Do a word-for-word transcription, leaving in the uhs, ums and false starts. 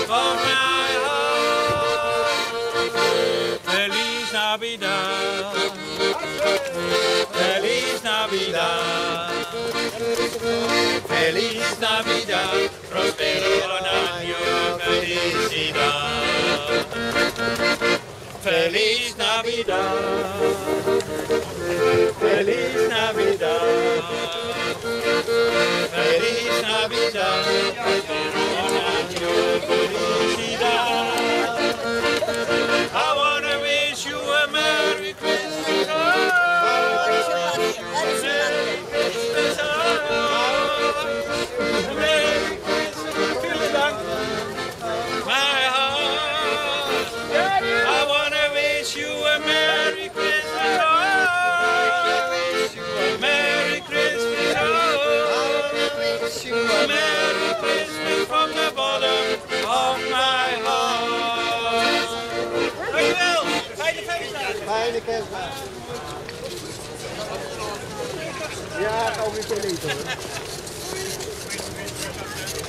of my heart. Feliz Navidad, Feliz Navidad, Feliz Navidad, prospero año, felicidad. Feliz Navidad, Feliz Navidad, Feliz Navidad, prospero año, felicidad. I wanna wish you a Merry Christmas. Merry Christmas. Merry Christmas. Vielen Dank. My heart. I wanna wish you a Merry Christmas. Oh, wish you a Merry Christmas. Oh, wish you a Merry Christmas from the bottom of my heart. Dankjewel. Fijne feestdagen. Fijne kerstdagen. Ja, ik ga weer verliezen hoor.